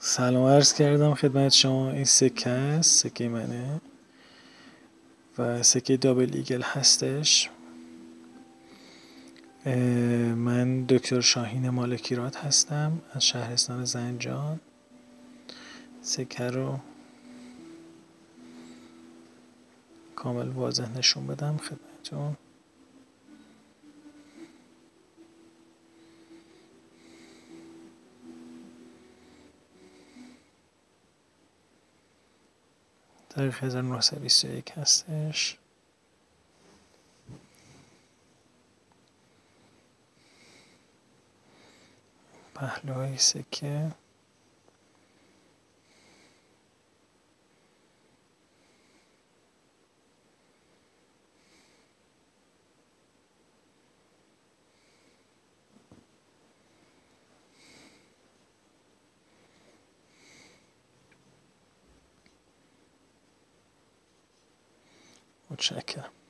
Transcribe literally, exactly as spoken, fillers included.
سلام عرض کردم خدمت شما. این سکه است، سکه منه و سکه دابل ایگل هستش. من دکتر شاهین مالکی راد هستم از شهرستان زنجان. سکه رو کامل واضح نشون بدم خدمتتون. تاریخ هزار و نهصد و بیست و یک هستش. پهلوهای سکه متشکرم.